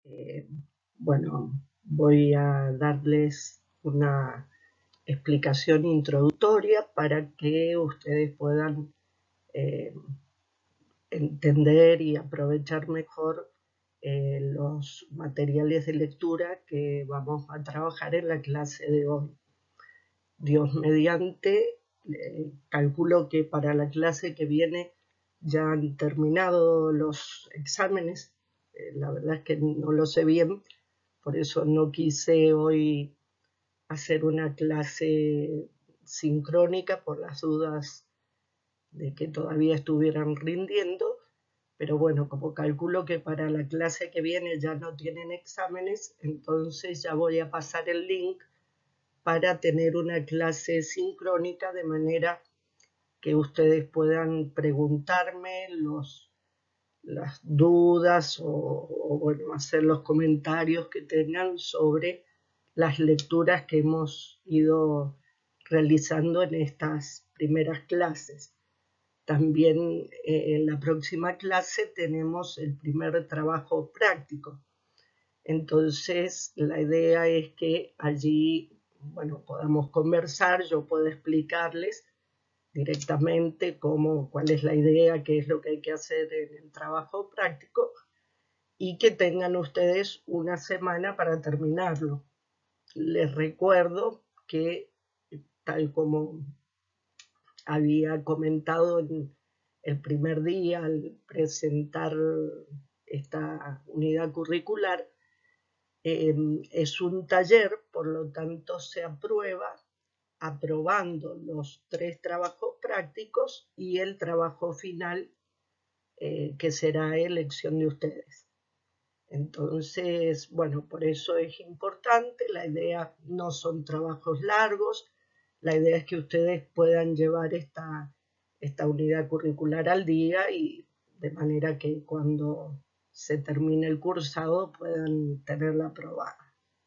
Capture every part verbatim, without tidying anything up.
Eh, bueno, voy a darles una explicación introductoria para que ustedes puedan eh, entender y aprovechar mejor eh, los materiales de lectura que vamos a trabajar en la clase de hoy. Dios mediante, eh, calculo que para la clase que viene ya han terminado los exámenes. Eh, la verdad es que no lo sé bien, por eso no quise hoy hacer una clase sincrónica por las dudas de que todavía estuvieran rindiendo, pero bueno, como calculo que para la clase que viene ya no tienen exámenes, entonces ya voy a pasar el link para tener una clase sincrónica de manera que ustedes puedan preguntarme los, las dudas o, o bueno, hacer los comentarios que tengan sobre las lecturas que hemos ido realizando en estas primeras clases. También eh, en la próxima clase tenemos el primer trabajo práctico. Entonces, la idea es que allí, bueno, podamos conversar, yo puedo explicarles directamente cómo, cuál es la idea, qué es lo que hay que hacer en el trabajo práctico y que tengan ustedes una semana para terminarlo. Les recuerdo que, tal como había comentado en el primer día al presentar esta unidad curricular, eh, es un taller, por lo tanto se aprueba aprobando los tres trabajos prácticos y el trabajo final, eh, que será elección de ustedes. Entonces, bueno, por eso es importante, la idea no son trabajos largos, la idea es que ustedes puedan llevar esta, esta unidad curricular al día y de manera que cuando se termine el cursado puedan tenerla aprobada.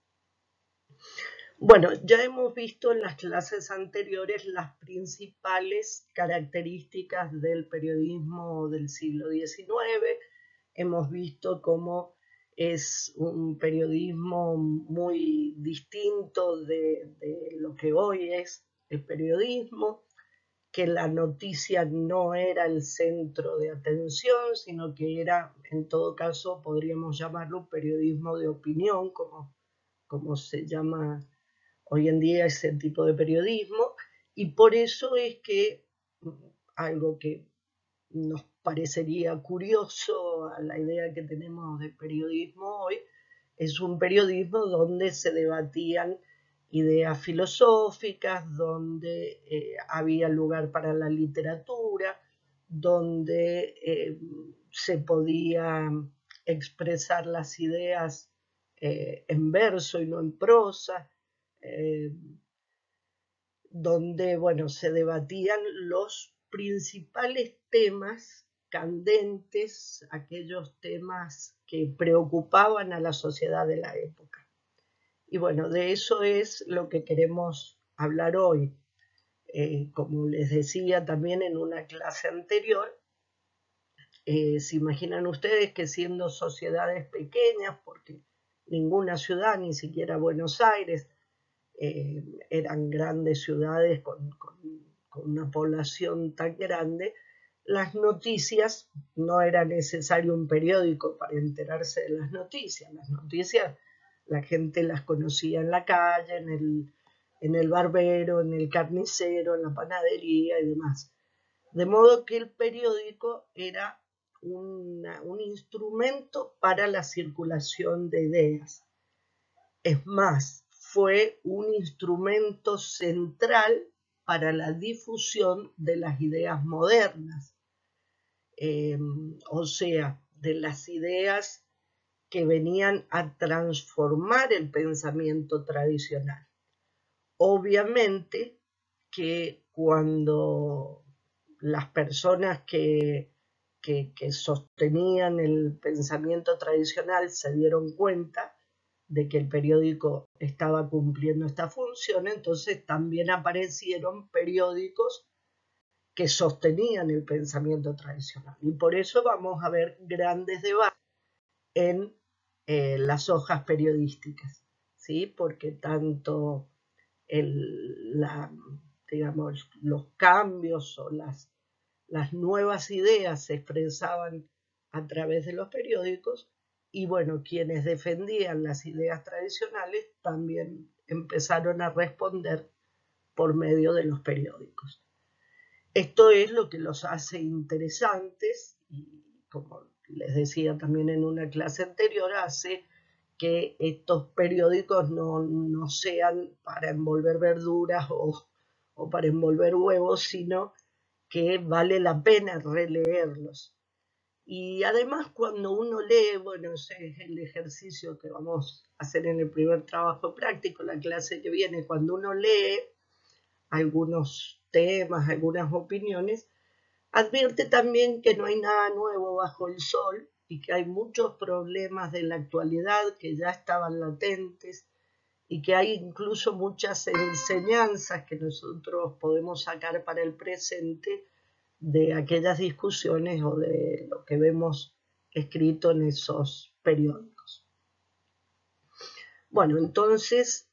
Bueno, ya hemos visto en las clases anteriores las principales características del periodismo del siglo diecinueve. Hemos visto cómo es un periodismo muy distinto de, de lo que hoy es el periodismo, que la noticia no era el centro de atención, sino que era, en todo caso, podríamos llamarlo periodismo de opinión, como, como se llama hoy en día ese tipo de periodismo, y por eso es que algo que nos parecería curioso a la idea que tenemos de periodismo hoy, es un periodismo donde se debatían ideas filosóficas, donde eh, había lugar para la literatura, donde eh, se podía expresar las ideas eh, en verso y no en prosa, eh, donde, bueno, se debatían los principales temas candentes, aquellos temas que preocupaban a la sociedad de la época. Y bueno, de eso es lo que queremos hablar hoy. Eh, como les decía también en una clase anterior, eh, se imaginan ustedes que siendo sociedades pequeñas, porque ninguna ciudad, ni siquiera Buenos Aires, eh, eran grandes ciudades con, con, con una población tan grande, las noticias, no era necesario un periódico para enterarse de las noticias. Las noticias la gente las conocía en la calle, en el, en el barbero, en el carnicero, en la panadería y demás. De modo que el periódico era una, un instrumento para la circulación de ideas. Es más, fue un instrumento central para la difusión de las ideas modernas, eh, o sea, de las ideas que venían a transformar el pensamiento tradicional. Obviamente que cuando las personas que, que, que sostenían el pensamiento tradicional se dieron cuenta de que el periódico estaba cumpliendo esta función, entonces también aparecieron periódicos que sostenían el pensamiento tradicional. Y por eso vamos a ver grandes debates en eh, las hojas periodísticas, ¿sí? Porque tanto el, la, digamos, los cambios o las, las nuevas ideas se expresaban a través de los periódicos y bueno, quienes defendían las ideas tradicionales también empezaron a responder por medio de los periódicos. Esto es lo que los hace interesantes y, como les decía también en una clase anterior, hace que estos periódicos no, no sean para envolver verduras o, o para envolver huevos, sino que vale la pena releerlos. Y además cuando uno lee, bueno, ese es el ejercicio que vamos a hacer en el primer trabajo práctico, la clase que viene, cuando uno lee algunos temas, algunas opiniones, advierte también que no hay nada nuevo bajo el sol y que hay muchos problemas de la actualidad que ya estaban latentes y que hay incluso muchas enseñanzas que nosotros podemos sacar para el presente de aquellas discusiones o de lo que vemos escrito en esos periódicos. Bueno, entonces,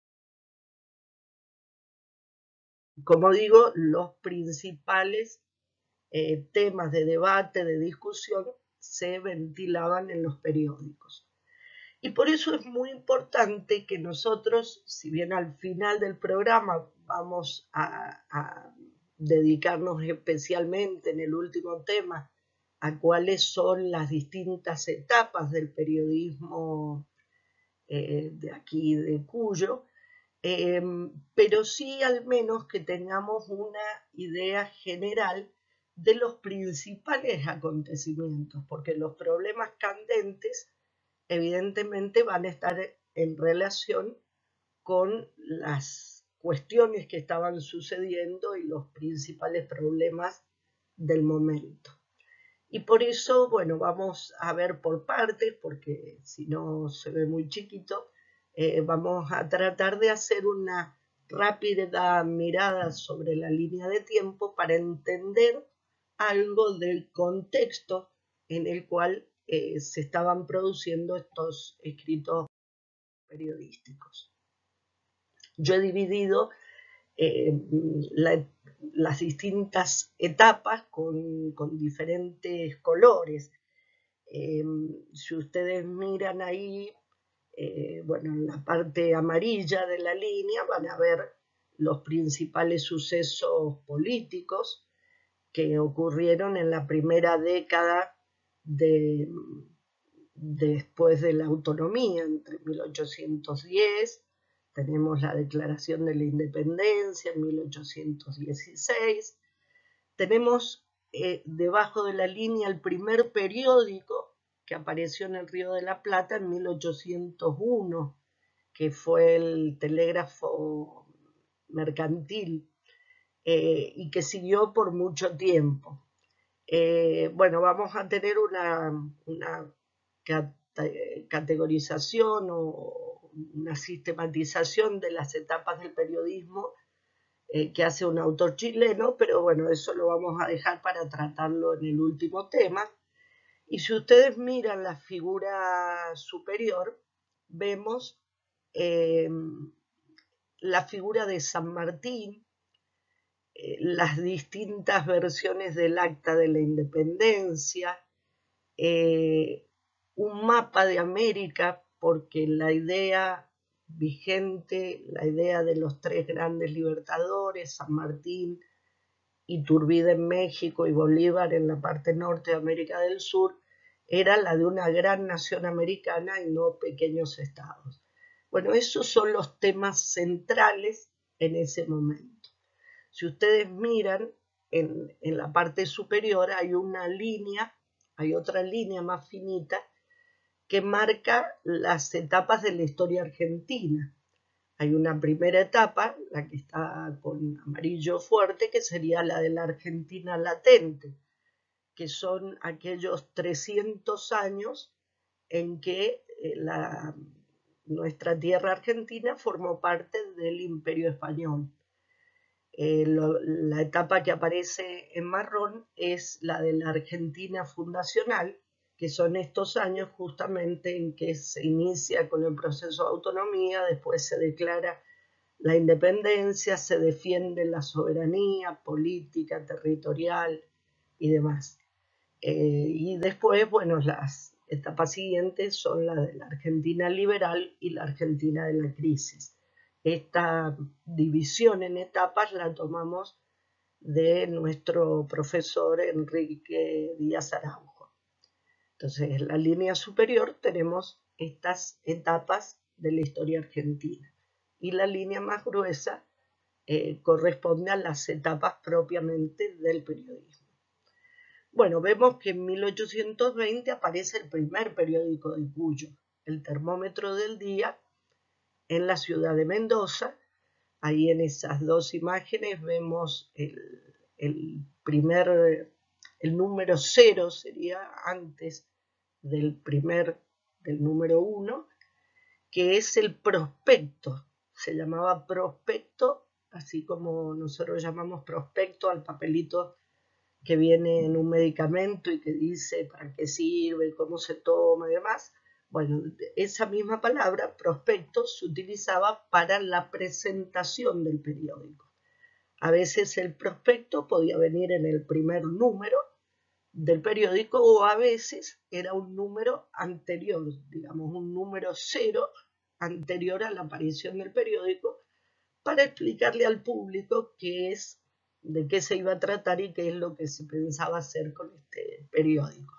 como digo, los principales eh, temas de debate, de discusión, se ventilaban en los periódicos. Y por eso es muy importante que nosotros, si bien al final del programa vamos a, a dedicarnos especialmente en el último tema a cuáles son las distintas etapas del periodismo eh, de aquí de Cuyo, eh, pero sí al menos que tengamos una idea general de los principales acontecimientos, porque los problemas candentes evidentemente van a estar en relación con las cuestiones que estaban sucediendo y los principales problemas del momento. Y por eso, bueno, vamos a ver por partes, porque si no se ve muy chiquito, eh, vamos a tratar de hacer una rápida mirada sobre la línea de tiempo para entender algo del contexto en el cual eh, se estaban produciendo estos escritos periodísticos. Yo he dividido eh, la, las distintas etapas con, con diferentes colores. Eh, si ustedes miran ahí, eh, bueno, en la parte amarilla de la línea van a ver los principales sucesos políticos que ocurrieron en la primera década de, después de la autonomía, entre mil ochocientos diez, tenemos la Declaración de la Independencia en mil ochocientos dieciséis, tenemos eh, debajo de la línea el primer periódico que apareció en el Río de la Plata en mil ochocientos uno, que fue el Telégrafo Mercantil, eh, y que siguió por mucho tiempo. Eh, bueno, vamos a tener una, una categorización o una sistematización de las etapas del periodismo eh, que hace un autor chileno, pero bueno, eso lo vamos a dejar para tratarlo en el último tema. Y si ustedes miran la figura superior, vemos eh, la figura de San Martín, eh, las distintas versiones del Acta de la Independencia, eh, un mapa de América, porque la idea vigente, la idea de los tres grandes libertadores, San Martín, Iturbide en México y Bolívar en la parte norte de América del Sur, era la de una gran nación americana y no pequeños estados. Bueno, esos son los temas centrales en ese momento. Si ustedes miran, en, en la parte superior hay una línea, hay otra línea más finita que marca las etapas de la historia argentina. Hay una primera etapa, la que está con amarillo fuerte, que sería la de la Argentina latente, que son aquellos trescientos años en que la, nuestra tierra argentina formó parte del Imperio Español. Eh, lo, la etapa que aparece en marrón es la de la Argentina fundacional, que son estos años justamente en que se inicia con el proceso de autonomía, después se declara la independencia, se defiende la soberanía política, territorial y demás. Eh, y después, bueno, las etapas siguientes son la de la Argentina liberal y la Argentina de la crisis. Esta división en etapas la tomamos de nuestro profesor Enrique Díaz Araujo. Entonces, en la línea superior tenemos estas etapas de la historia argentina y la línea más gruesa eh, corresponde a las etapas propiamente del periodismo. Bueno, vemos que en mil ochocientos veinte aparece el primer periódico de Cuyo, el Termómetro del Día, en la ciudad de Mendoza. Ahí en esas dos imágenes vemos el, el primer, el número cero sería antes del primer, del número uno, que es el prospecto. Se llamaba prospecto, así como nosotros llamamos prospecto al papelito que viene en un medicamento y que dice para qué sirve, cómo se toma y demás. Bueno, esa misma palabra, prospecto, se utilizaba para la presentación del periódico. A veces el prospecto podía venir en el primer número del periódico o a veces era un número anterior, digamos un número cero anterior a la aparición del periódico, para explicarle al público qué es, de qué se iba a tratar y qué es lo que se pensaba hacer con este periódico.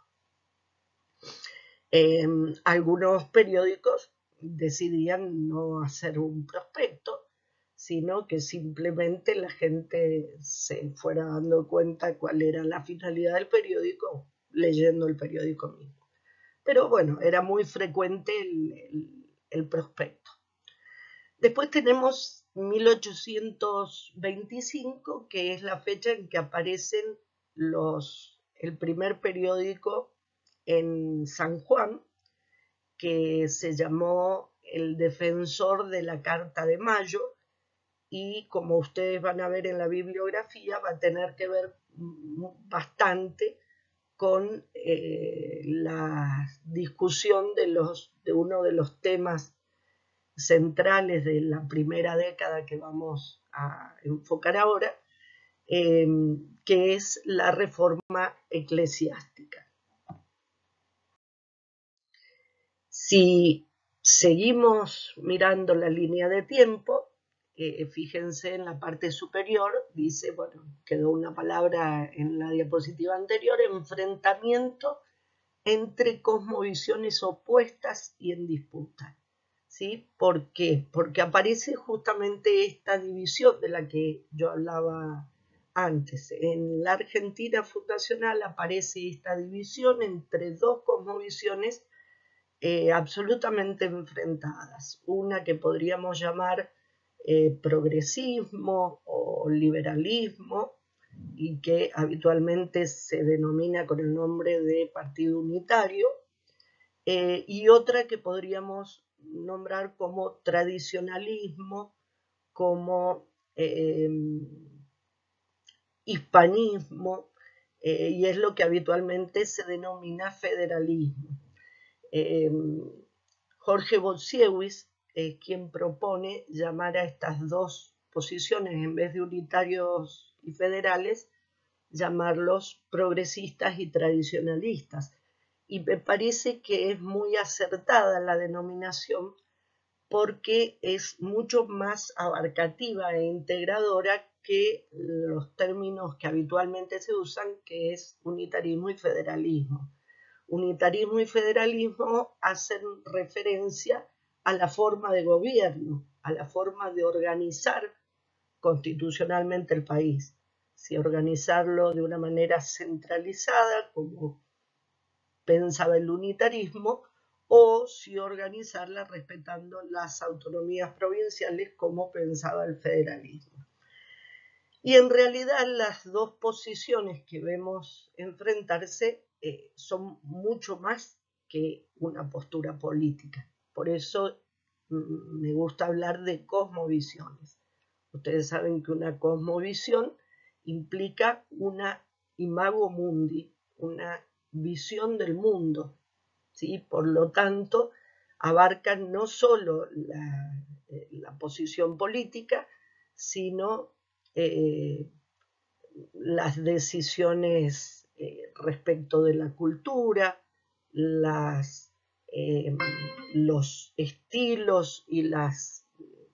Eh, algunos periódicos decidían no hacer un prospecto, sino que simplemente la gente se fuera dando cuenta cuál era la finalidad del periódico leyendo el periódico mismo. Pero bueno, era muy frecuente el, el, el prospecto. Después tenemos mil ochocientos veinticinco, que es la fecha en que aparecen los, el primer periódico en San Juan, que se llamó El Defensor de la Carta de Mayo, y como ustedes van a ver en la bibliografía, va a tener que ver bastante con eh, la discusión de, los, de uno de los temas centrales de la primera década que vamos a enfocar ahora, eh, que es la reforma eclesiástica. Si seguimos mirando la línea de tiempo, eh, fíjense en la parte superior, dice, bueno, quedó una palabra en la diapositiva anterior, enfrentamiento entre cosmovisiones opuestas y en disputa. ¿Sí? ¿Por qué? Porque aparece justamente esta división de la que yo hablaba antes. En la Argentina fundacional aparece esta división entre dos cosmovisiones eh, absolutamente enfrentadas. Una que podríamos llamar eh, progresismo o liberalismo y que habitualmente se denomina con el nombre de Partido Unitario, eh, y otra que podríamos nombrar como tradicionalismo, como eh, hispanismo, eh, y es lo que habitualmente se denomina federalismo. Eh, Jorge Bolsiewicz es quien propone llamar a estas dos posiciones, en vez de unitarios y federales, llamarlos progresistas y tradicionalistas. Y me parece que es muy acertada la denominación porque es mucho más abarcativa e integradora que los términos que habitualmente se usan, que es unitarismo y federalismo. Unitarismo y federalismo hacen referencia a la forma de gobierno, a la forma de organizar constitucionalmente el país. Si organizarlo de una manera centralizada, como pensaba el unitarismo, o si organizarla respetando las autonomías provinciales, como pensaba el federalismo. Y en realidad las dos posiciones que vemos enfrentarse eh, son mucho más que una postura política. Por eso mm, me gusta hablar de cosmovisiones. Ustedes saben que una cosmovisión implica una imago mundi, una visión del mundo, ¿sí? Por lo tanto, abarcan no solo la, eh, la posición política, sino eh, las decisiones eh, respecto de la cultura, las, eh, los estilos y las,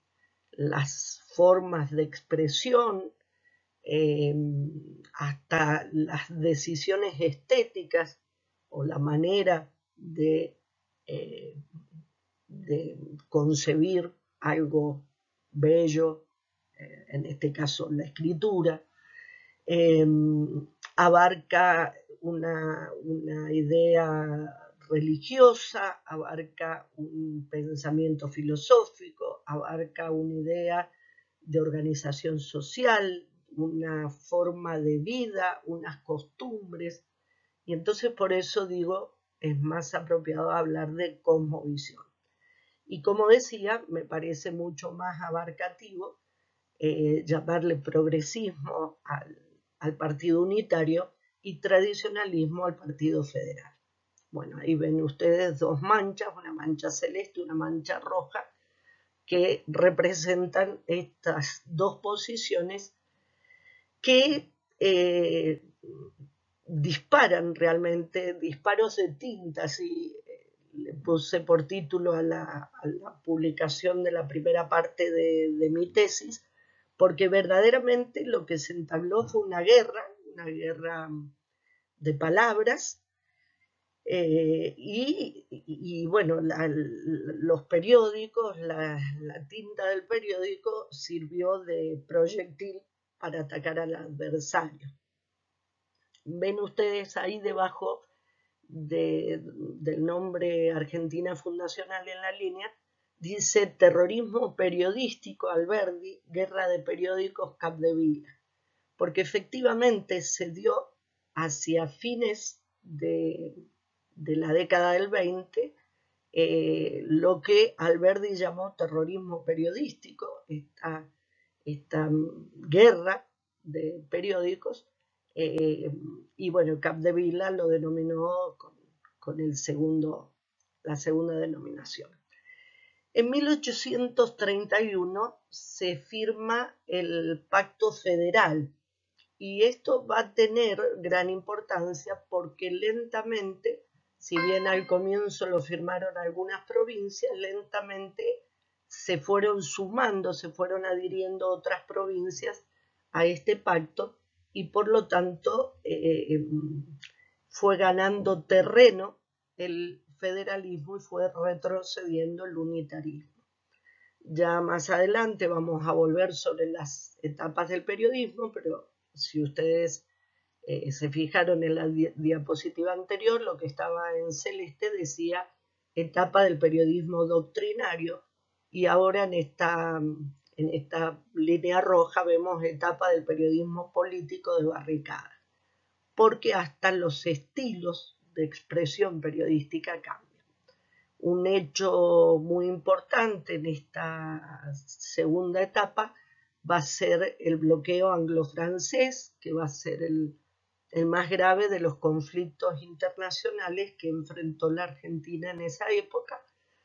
las formas de expresión, eh, hasta las decisiones estéticas o la manera de, eh, de concebir algo bello, eh, en este caso la escritura. Eh, abarca una, una idea religiosa, abarca un pensamiento filosófico, abarca una idea de organización social, una forma de vida, unas costumbres, y entonces por eso digo, es más apropiado hablar de cosmovisión. Y como decía, me parece mucho más abarcativo eh, llamarle progresismo al, al Partido Unitario y tradicionalismo al Partido Federal. Bueno, ahí ven ustedes dos manchas, una mancha celeste y una mancha roja, que representan estas dos posiciones que eh, disparan realmente, disparos de tinta, así eh, le puse por título a la, a la publicación de la primera parte de, de mi tesis, porque verdaderamente lo que se entabló fue una guerra, una guerra de palabras, eh, y, y, bueno, la, los periódicos, la, la tinta del periódico sirvió de proyectil para atacar al adversario. Ven ustedes ahí debajo de, del nombre Argentina Fundacional en la línea, dice terrorismo periodístico Alberdi, guerra de periódicos Capdevila, porque efectivamente se dio hacia fines de, de la década del veinte eh, lo que Alberdi llamó terrorismo periodístico, esta, esta guerra de periódicos, eh, y bueno, Capdevila lo denominó con, con el segundo, la segunda denominación. En mil ochocientos treinta y uno se firma el Pacto Federal, y esto va a tener gran importancia porque lentamente, si bien al comienzo lo firmaron algunas provincias, lentamente se fueron sumando, se fueron adhiriendo otras provincias a este pacto, y por lo tanto eh, fue ganando terreno el federalismo y fue retrocediendo el unitarismo. Ya más adelante vamos a volver sobre las etapas del periodismo, pero si ustedes eh, se fijaron en la di diapositiva anterior, lo que estaba en celeste decía etapa del periodismo doctrinario, y ahora en esta, en esta línea roja vemos etapa del periodismo político de barricada, porque hasta los estilos de expresión periodística cambian. Un hecho muy importante en esta segunda etapa va a ser el bloqueo anglo-francés, que va a ser el, el más grave de los conflictos internacionales que enfrentó la Argentina en esa época,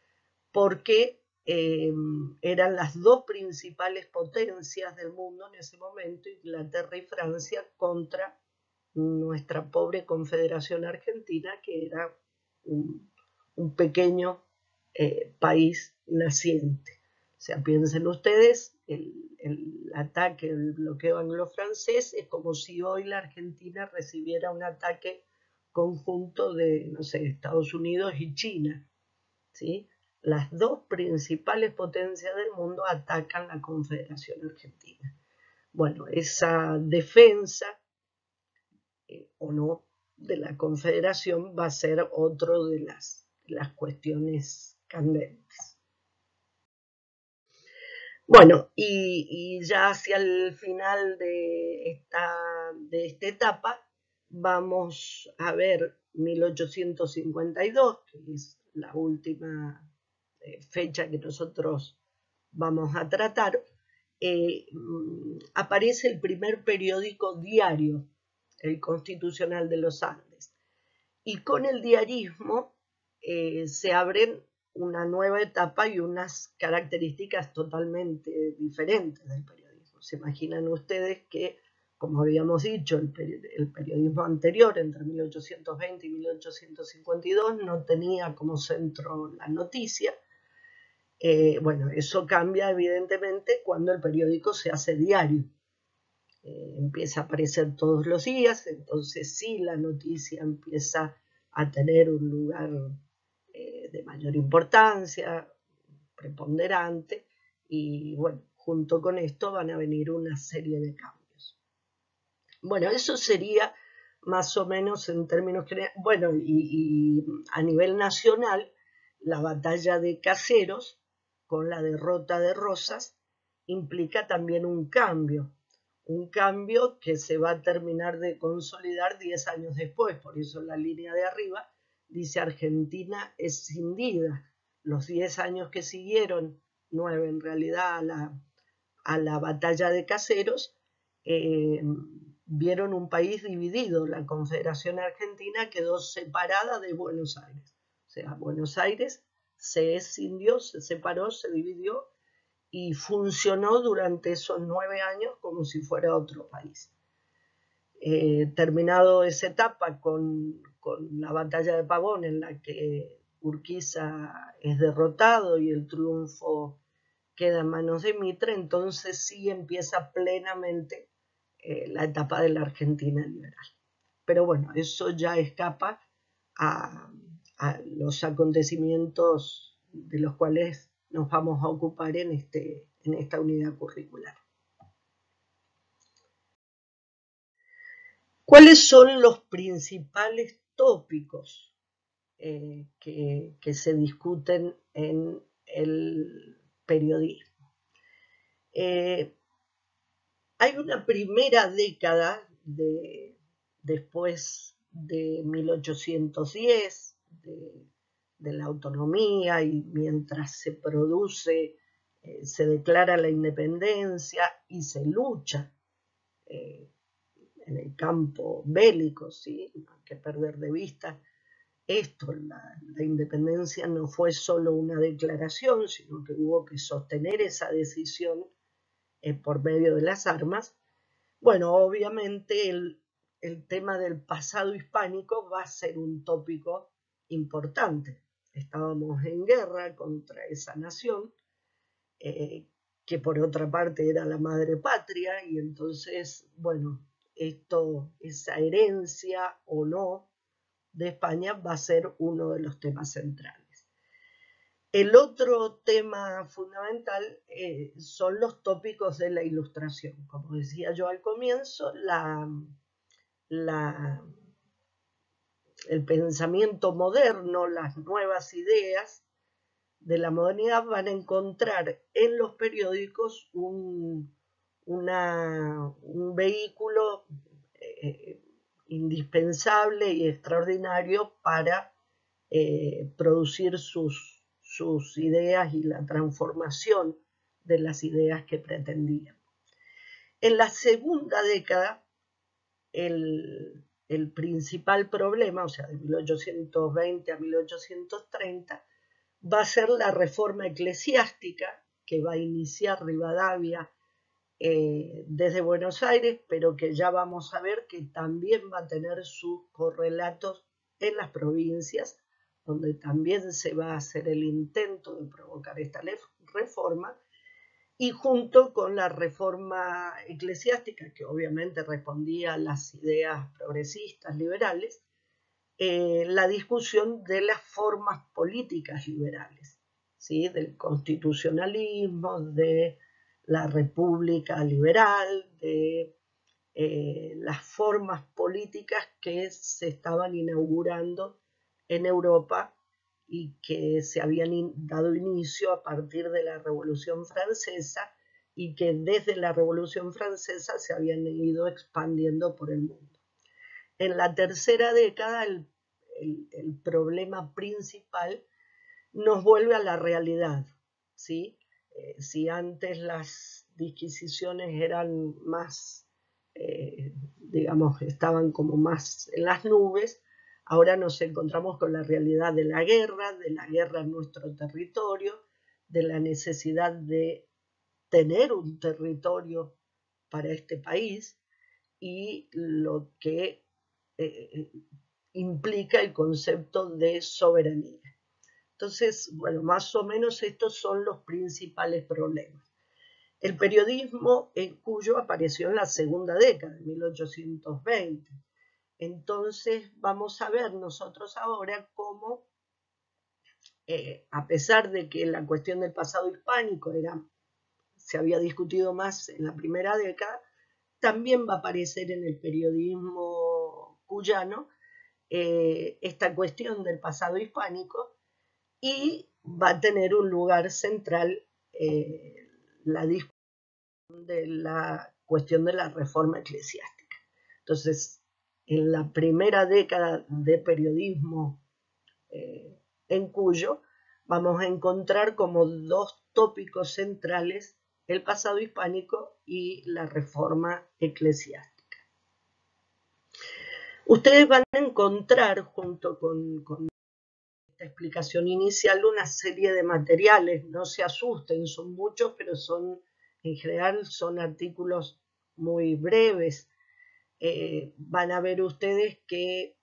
porque eh, eran las dos principales potencias del mundo en ese momento, Inglaterra y Francia, contra nuestra pobre Confederación Argentina, que era un, un pequeño eh, país naciente. O sea, piensen ustedes, el, el ataque, el bloqueo anglo-francés es como si hoy la Argentina recibiera un ataque conjunto de, no sé, Estados Unidos y China, ¿sí? Las dos principales potencias del mundo atacan la Confederación Argentina. Bueno, esa defensa eh, o no de la Confederación va a ser otro de las, las cuestiones candentes. Bueno, y, y ya hacia el final de esta, de esta etapa vamos a ver mil ochocientos cincuenta y dos, que es la última eh, fecha que nosotros vamos a tratar. Eh, aparece el primer periódico diario, el Constitucional de los Andes. y con el diarismo eh, se abren una nueva etapa y unas características totalmente diferentes del periodismo. Se imaginan ustedes que, como habíamos dicho, el, peri el periodismo anterior, entre mil ochocientos veinte y mil ochocientos cincuenta y dos, no tenía como centro la noticia. Eh, bueno, eso cambia evidentemente cuando el periódico se hace diario. Eh, empieza a aparecer todos los días, entonces sí la noticia empieza a tener un lugar eh, de mayor importancia, preponderante, y bueno, junto con esto van a venir una serie de cambios. Bueno, eso sería más o menos en términos generales. Bueno, y, y a nivel nacional, la batalla de Caseros con la derrota de Rosas implica también un cambio, un cambio que se va a terminar de consolidar diez años después. Por eso en la línea de arriba dice Argentina escindida. Los diez años que siguieron, nueve en realidad, a la, a la batalla de Caseros, eh, vieron un país dividido. La Confederación Argentina quedó separada de Buenos Aires. O sea, Buenos Aires se escindió, se separó, se dividió y funcionó durante esos nueve años como si fuera otro país. Eh, terminado esa etapa con, con la batalla de Pavón, en la que Urquiza es derrotado y el triunfo queda en manos de Mitre, entonces sí empieza plenamente eh, la etapa de la Argentina liberal. Pero bueno, eso ya escapa a, a los acontecimientos de los cuales nos vamos a ocupar en, este, en esta unidad curricular. ¿Cuáles son los principales tópicos eh, que, que se discuten en el periodismo? Eh, hay una primera década de, después de mil ochocientos diez, de, de la autonomía, y mientras se produce, eh, se declara la independencia y se lucha eh, en el campo bélico, ¿sí? No hay que perder de vista esto. La, la independencia no fue solo una declaración, sino que hubo que sostener esa decisión eh, por medio de las armas. Bueno, obviamente el, el tema del pasado hispánico va a ser un tópico importante. Estábamos en guerra contra esa nación, eh, que por otra parte era la madre patria, y entonces, bueno, esto, esa herencia o no de España va a ser uno de los temas centrales. El otro tema fundamental eh, son los tópicos de la Ilustración. Como decía yo al comienzo, la, la, el pensamiento moderno, las nuevas ideas de la modernidad van a encontrar en los periódicos un, una, un vehículo eh, indispensable y extraordinario para eh, producir sus, sus ideas y la transformación de las ideas que pretendían. En la segunda década, el, el principal problema, o sea, de mil ochocientos veinte a mil ochocientos treinta, va a ser la reforma eclesiástica que va a iniciar Rivadavia eh, desde Buenos Aires, pero que ya vamos a ver que también va a tener sus correlatos en las provincias, donde también se va a hacer el intento de provocar esta reforma, y junto con la reforma eclesiástica, que obviamente respondía a las ideas progresistas, liberales, eh, la discusión de las formas políticas liberales, ¿sí? Del constitucionalismo, de la república liberal, de eh, las formas políticas que se estaban inaugurando en Europa y que se habían in, dado inicio a partir de la Revolución Francesa, y que desde la Revolución Francesa se habían ido expandiendo por el mundo. En la tercera década, el, el, el problema principal nos vuelve a la realidad, ¿sí? Eh, si antes las disquisiciones eran más, eh, digamos, estaban como más en las nubes, Ahora nos encontramos con la realidad de la guerra, de la guerra en nuestro territorio, de la necesidad de tener un territorio para este país y lo que eh, implica el concepto de soberanía. Entonces, bueno, más o menos estos son los principales problemas. El periodismo en Cuyo apareció en la segunda década, de mil ochocientos veinte. Entonces vamos a ver nosotros ahora cómo, eh, a pesar de que la cuestión del pasado hispánico era, se había discutido más en la primera década, también va a aparecer en el periodismo cuyano eh, esta cuestión del pasado hispánico y va a tener un lugar central eh, la discusión de la cuestión de la reforma eclesiástica. Entonces, en la primera década de periodismo eh, en Cuyo, vamos a encontrar como dos tópicos centrales el pasado hispánico y la reforma eclesiástica. Ustedes van a encontrar, junto con, con esta explicación inicial, una serie de materiales, no se asusten, son muchos, pero son, en general, son artículos muy breves. Eh, van a ver ustedes que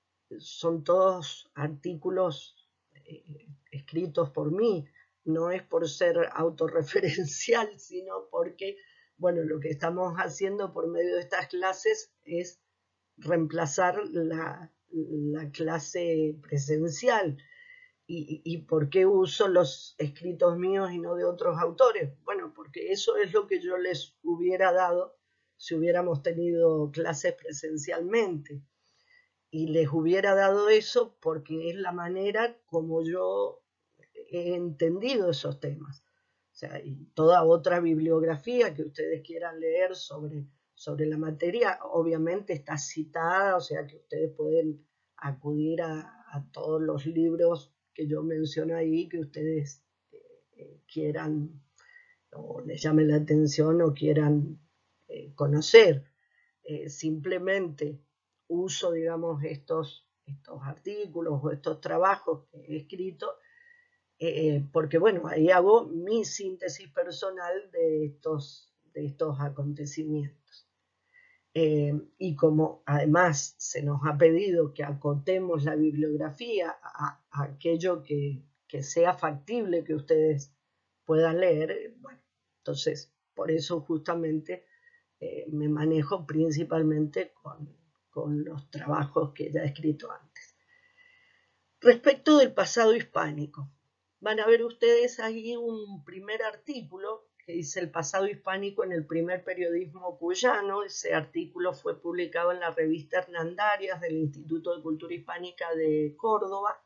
son todos artículos eh, escritos por mí, no es por ser autorreferencial, sino porque, bueno, lo que estamos haciendo por medio de estas clases es reemplazar la, la clase presencial. ¿Y, ¿Y por qué uso los escritos míos y no de otros autores? Bueno, porque eso es lo que yo les hubiera dado si hubiéramos tenido clases presencialmente. Y les hubiera dado eso porque es la manera como yo he entendido esos temas. O sea, y toda otra bibliografía que ustedes quieran leer sobre, sobre la materia, obviamente está citada, o sea que ustedes pueden acudir a, a todos los libros que yo menciono ahí, que ustedes eh, quieran o les llame la atención o quieran eh, conocer. Eh, simplemente uso, digamos, estos, estos artículos o estos trabajos que he escrito, eh, porque, bueno, ahí hago mi síntesis personal de estos, de estos acontecimientos. Eh, y como además se nos ha pedido que acotemos la bibliografía a, a aquello que, que sea factible que ustedes puedan leer, bueno, entonces por eso justamente eh, me manejo principalmente con, con los trabajos que ya he escrito antes. Respecto del pasado hispánico, van a ver ustedes ahí un primer artículo que dice el pasado hispánico en el primer periodismo cuyano. Ese artículo fue publicado en la revista Hernandarias del Instituto de Cultura Hispánica de Córdoba.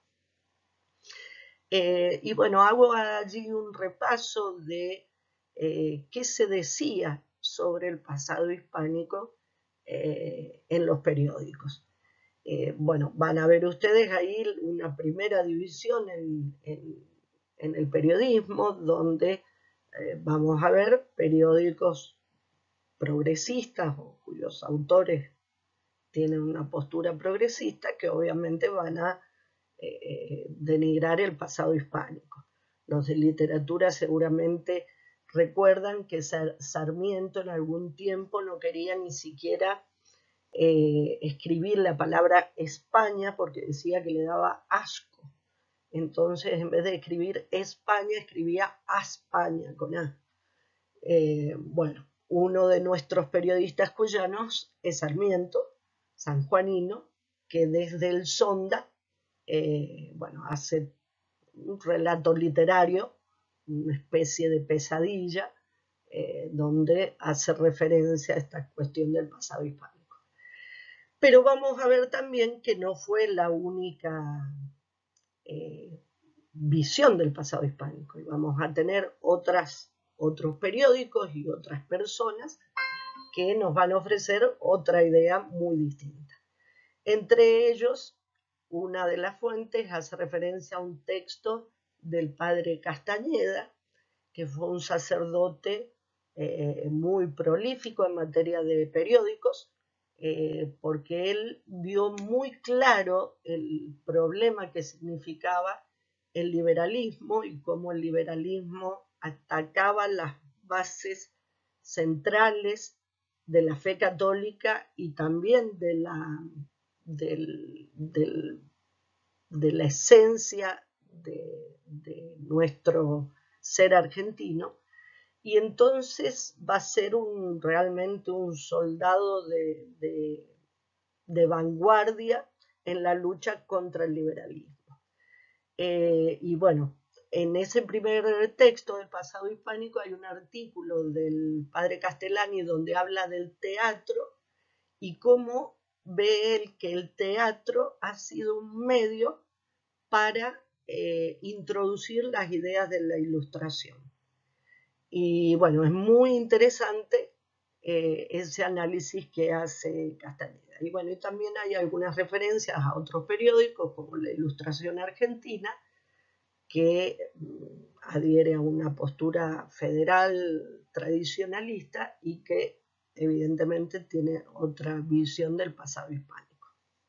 Eh, y bueno, hago allí un repaso de eh, qué se decía sobre el pasado hispánico eh, en los periódicos. Eh, bueno, van a ver ustedes ahí una primera división en, en, en el periodismo, donde eh, vamos a ver periódicos progresistas o cuyos autores tienen una postura progresista que obviamente van a eh, denigrar el pasado hispánico. Los de literatura seguramente recuerdan que Sarmiento en algún tiempo no quería ni siquiera eh, escribir la palabra España porque decía que le daba asco. Entonces, en vez de escribir España, escribía Aspaña con A. Eh, bueno, uno de nuestros periodistas cuyanos es Sarmiento, sanjuanino, que desde el Sonda, eh, bueno, hace un relato literario, una especie de pesadilla, eh, donde hace referencia a esta cuestión del pasado hispánico. Pero vamos a ver también que no fue la única eh, visión del pasado hispánico, y vamos a tener otras, otros periódicos y otras personas que nos van a ofrecer otra idea muy distinta. Entre ellos, una de las fuentes hace referencia a un texto del padre Castañeda, que fue un sacerdote eh, muy prolífico en materia de periódicos, eh, porque él vio muy claro el problema que significaba el liberalismo y cómo el liberalismo atacaba las bases centrales de la fe católica y también de la, del, del, de la esencia de, de nuestro ser argentino. Y entonces va a ser un, realmente un soldado de, de, de vanguardia en la lucha contra el liberalismo. Eh, y bueno, en ese primer texto del pasado hispánico hay un artículo del padre Castellani donde habla del teatro y cómo ve él que el teatro ha sido un medio para eh, introducir las ideas de la ilustración. Y bueno, es muy interesante eh, ese análisis que hace Castañeda. Y bueno, y también hay algunas referencias a otros periódicos como La Ilustración Argentina, que adhiere a una postura federal tradicionalista y que evidentemente tiene otra visión del pasado hispánico.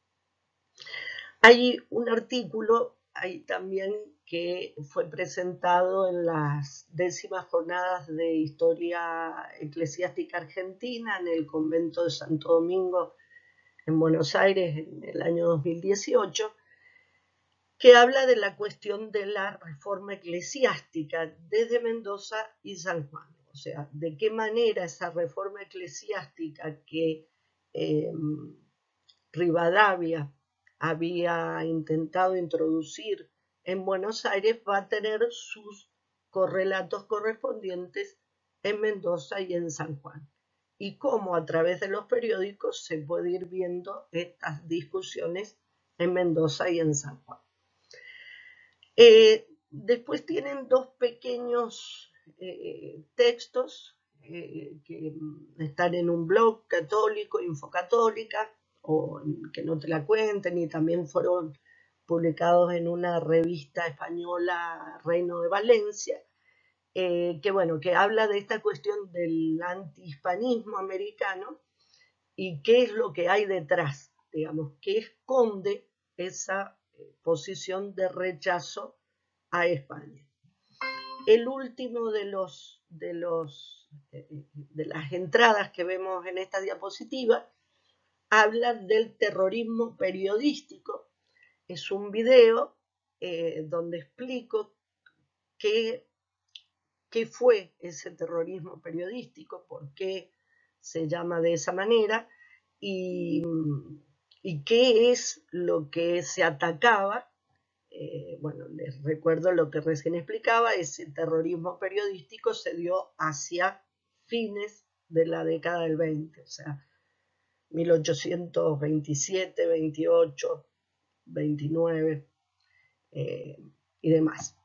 Hay un artículo ahí también que fue presentado en las décimas jornadas de Historia Eclesiástica Argentina en el convento de Santo Domingo en Buenos Aires en el año dos mil dieciocho, que habla de la cuestión de la reforma eclesiástica desde Mendoza y San Juan. O sea, de qué manera esa reforma eclesiástica que eh, Rivadavia había intentado introducir en Buenos Aires va a tener sus correlatos correspondientes en Mendoza y en San Juan. Y cómo a través de los periódicos se puede ir viendo estas discusiones en Mendoza y en San Juan. Eh, después tienen dos pequeños eh, textos eh, que están en un blog católico, Infocatólica, o que no te la cuenten, y también fueron publicados en una revista española, Reino de Valencia, eh, que bueno, que habla de esta cuestión del antihispanismo americano y qué es lo que hay detrás, digamos, qué esconde esa posición de rechazo a España. El último de los de los de las entradas que vemos en esta diapositiva habla del terrorismo periodístico. Es un video eh, donde explico qué, qué fue ese terrorismo periodístico, por qué se llama de esa manera y, y qué es lo que se atacaba. Eh, bueno, les recuerdo lo que recién explicaba, ese terrorismo periodístico se dio hacia fines de la década del veinte, o sea, mil ochocientos veintisiete, veintiocho, veintinueve eh, y demás.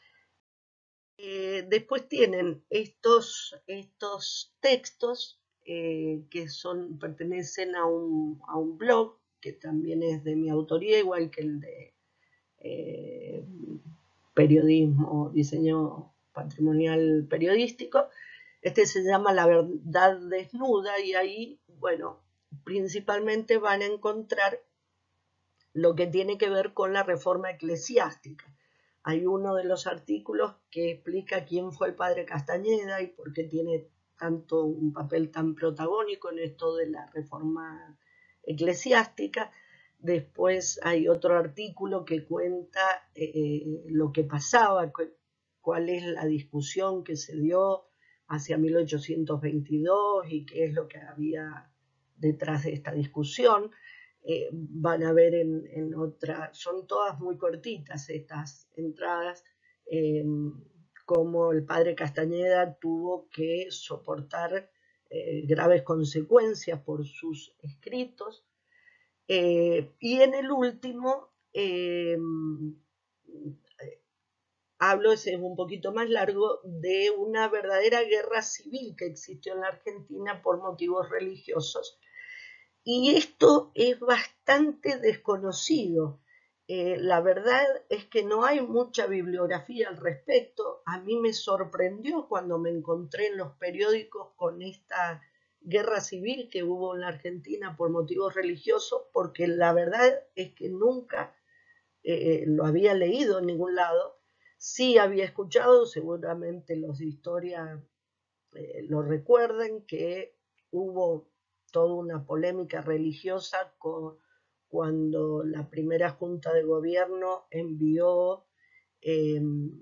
Eh, después tienen estos, estos textos eh, que son, pertenecen a un, a un blog que también es de mi autoría, igual que el de eh, periodismo, diseño patrimonial periodístico. Este se llama La Verdad Desnuda y ahí, bueno, principalmente van a encontrar lo que tiene que ver con la reforma eclesiástica. Hay uno de los artículos que explica quién fue el padre Castañeda y por qué tiene tanto un papel tan protagónico en esto de la reforma eclesiástica. Después hay otro artículo que cuenta eh, lo que pasaba, cuál es la discusión que se dio hacia mil ochocientos veintidós y qué es lo que había detrás de esta discusión. Eh, van a ver en, en otra, son todas muy cortitas estas entradas, eh, como el padre Castañeda tuvo que soportar eh, graves consecuencias por sus escritos. Eh, y en el último, eh, hablo, ese es un poquito más largo, de una verdadera guerra civil que existió en la Argentina por motivos religiosos. Y esto es bastante desconocido. Eh, la verdad es que no hay mucha bibliografía al respecto. A mí me sorprendió cuando me encontré en los periódicos con esta guerra civil que hubo en la Argentina por motivos religiosos, porque la verdad es que nunca eh, lo había leído en ningún lado. Sí había escuchado, seguramente los de historia eh, lo recuerden, que hubo toda una polémica religiosa con, cuando la primera junta de gobierno envió eh,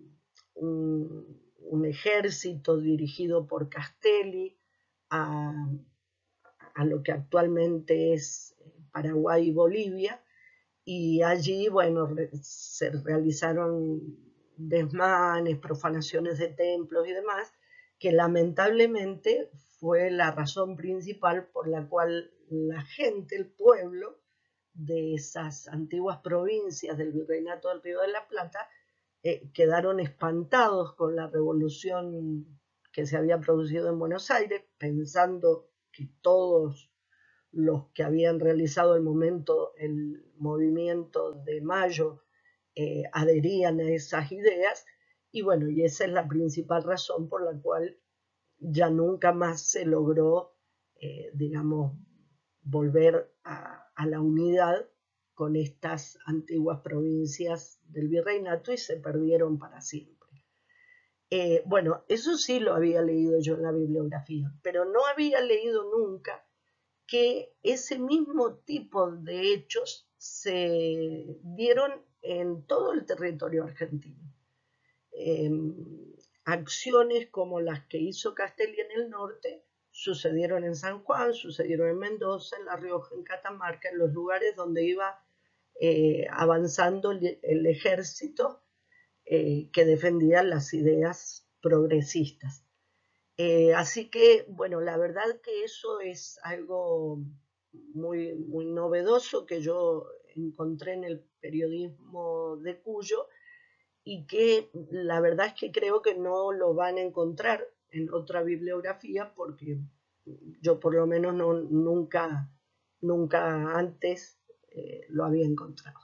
un, un ejército dirigido por Castelli a, a lo que actualmente es Paraguay y Bolivia, y allí, bueno, se realizaron desmanes, profanaciones de templos y demás, que lamentablemente fue la razón principal por la cual la gente, el pueblo de esas antiguas provincias del Virreinato del Río de la Plata, eh, quedaron espantados con la revolución que se había producido en Buenos Aires, pensando que todos los que habían realizado el momento el movimiento de Mayo eh, adherían a esas ideas, y bueno, y esa es la principal razón por la cual ya nunca más se logró, eh, digamos, volver a, a la unidad con estas antiguas provincias del virreinato y se perdieron para siempre. Eh, bueno, eso sí lo había leído yo en la bibliografía, pero no había leído nunca que ese mismo tipo de hechos se dieron en todo el territorio argentino. Eh, acciones como las que hizo Castelli en el norte sucedieron en San Juan, sucedieron en Mendoza, en La Rioja, en Catamarca, en los lugares donde iba eh, avanzando el, el ejército eh, que defendía las ideas progresistas. Eh, así que, bueno, la verdad que eso es algo muy, muy novedoso que yo encontré en el periodismo de Cuyo, y que la verdad es que creo que no lo van a encontrar en otra bibliografía, porque yo por lo menos no, nunca, nunca antes eh, lo había encontrado.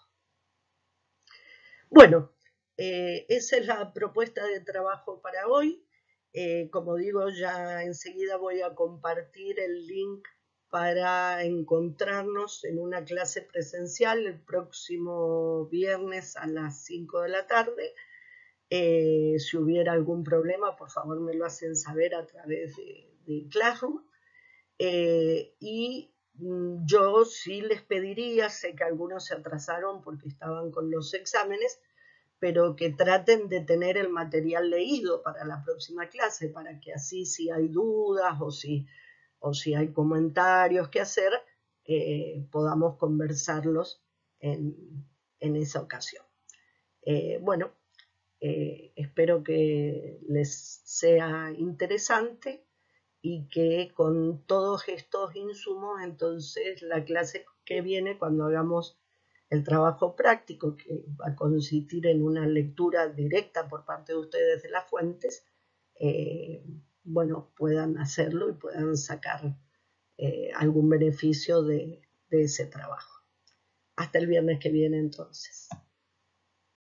Bueno, eh, esa es la propuesta de trabajo para hoy. Eh, como digo, ya enseguida voy a compartir el link para encontrarnos en una clase presencial el próximo viernes a las cinco de la tarde. Eh, si hubiera algún problema, por favor me lo hacen saber a través de, de Classroom. Eh, y mm, yo sí les pediría, sé que algunos se atrasaron porque estaban con los exámenes, pero que traten de tener el material leído para la próxima clase, para que así si hay dudas o si, o si hay comentarios que hacer, eh, podamos conversarlos en, en esa ocasión. Eh, bueno, eh, espero que les sea interesante y que con todos estos insumos, entonces la clase que viene, cuando hagamos el trabajo práctico, que va a consistir en una lectura directa por parte de ustedes de las fuentes, eh, bueno, puedan hacerlo y puedan sacar eh, algún beneficio de, de ese trabajo. Hasta el viernes que viene entonces.